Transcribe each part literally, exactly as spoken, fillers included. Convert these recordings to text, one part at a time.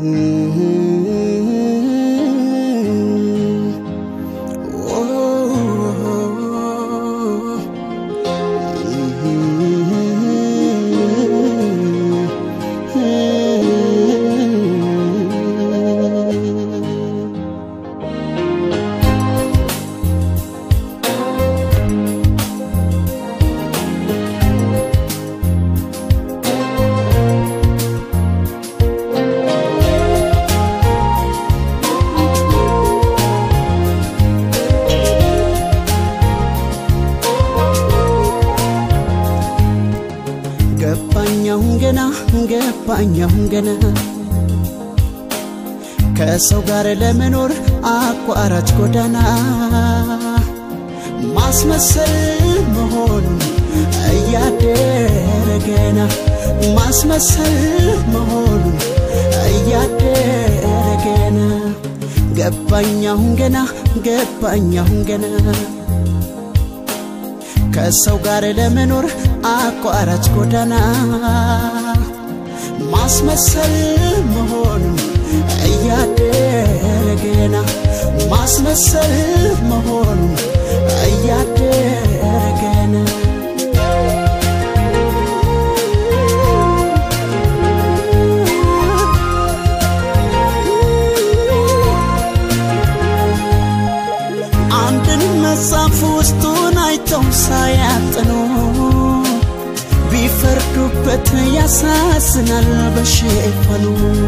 ገባኛውን ገና ከሰው ጋር ለመኖር አቋራጭ ጎዳና ማስመሰል መሆኑ እያደረ ገና ማስመሰል መሆኑ እያደረ ገና ገባኛውን ገና ገባኛውን ገና ከሰው ጋር ለመኖር አቋራጭ ጎዳና ማስመሰል መሆኑ እያደረ ገና ማስመሰል መሆኑ እያደረ ገና አንድን መጽሐፍ ውስጡን አይተው ሳያጥኑ ቢፈርዱበት ያሳዝናል በሽፈኑ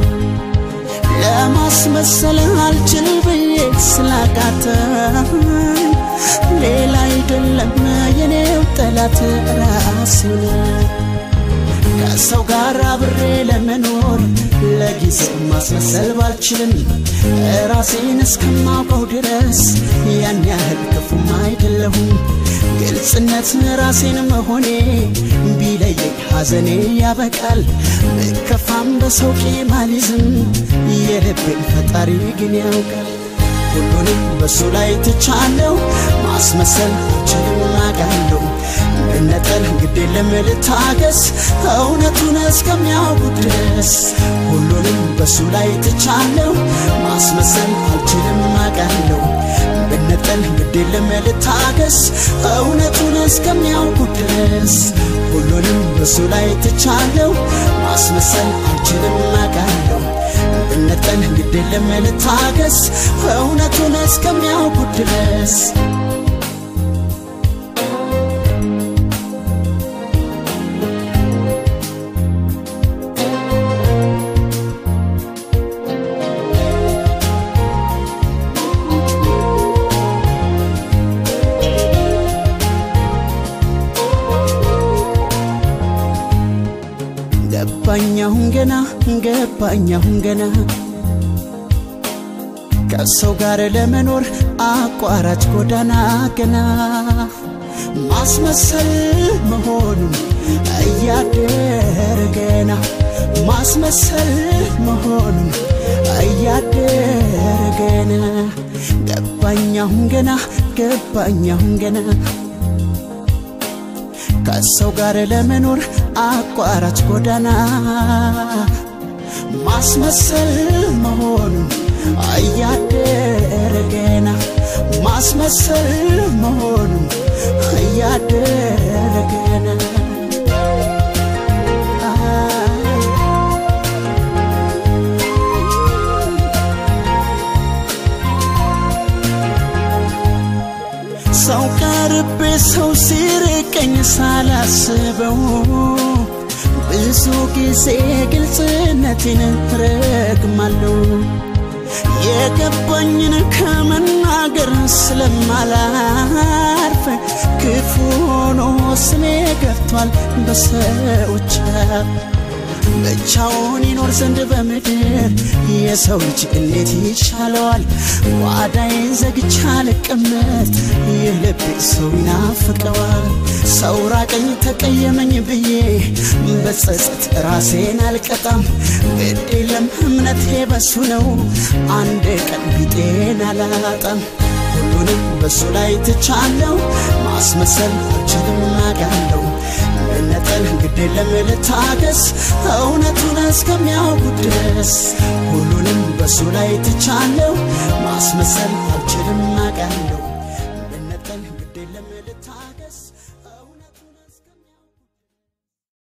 ለማስመሰል አልችል ብዬ ስላቃተኝ ሌላ አይደለም የኔው ጠላት ራሴው ከሰው ጋር አብሬ ለመኖር ለጊዜው ማስመሰል ባልችልም ራሴን እስከማውቀው ድረስ ያን ያህል ክፉም አይደለሁም ግልጽነት ራሴን መሆኔ ቢለየኝ ሐዘኔ ያበቃል በከፋም በሰው ቂማሊዝም የልቤን ፈጣሪ ግን ያውቃል ሁሉንም በሱ ላይ ትቻለው ማስመሰል አልችልም አውቃለሁ እንደነጠል ግድ የለም ልታገስ እውነቱን እስከሚያውቁ ድረስ ሁሉንም በሱ ላይ ትቻለው ማስመሰል አልችልም አውቃለሁ እንደነጠል ግድ የለም ልታገስ እውነቱን እስከሚያውቁ ድረስ ሁሉንም በሱ ላይ ትቻለው ማስመሰል አልችልም አውቃለሁ እንደነጠል ግድ የለም ልታገስ እውነቱን እስከሚያውቁ ድረስ ገባኛውን ገና ገባኛውን ገና ከሰው ጋር ለመኖር አቋራጭ ጎዳና ገና ማስመሰል መሆኑ እያደረ ገና ማስመሰል መሆኑ እያደረ ገና ገባኛውን ገና ገባኛውን ገና ከሰው ጋር ለመኖር አቋራጭ ጎዳና ማስመሰል መሆኑ እያደረ ገና ማስመሰል መሆኑ እያደረ ገና ሰው ቀርቤ ሰው ሲርቀኝ ሳላስበው ብዙ ጊዜ ግልጽነቴን ረግማለሁ የገባኝን ከመናገር ስለማላርፍ ክፉ ሆኖ ስሜ ገብቷል በሰዎች ብቻውን ይኖር ዘንድ በምድር የሰው ልጅ እንዴት ይቻለዋል ጓዳዬን ዘግቼ አልቀመጥ የልቤ ሰው ይናፍቀዋል ሰው ራቀኝ ተቀየመኝ ብዬ በጸጸት ራሴን አልቀጣም ግድ የለም እምነቴ በሱ ነው አንድ ቀን ቢጤን አላጣም ሁሉንም በሱ ላይ ትቻለው ማስመሰል አልችልም አውቃለሁ ብነጠል ግድ የለም ልታገስ እውነቱን እስከሚያውቁ ድረስ ሁሉንም በሱ ላይ ትቻለው ማስመሰል አልችልም አውቃለሁ ብነጠል ግድ የለም ልታገስ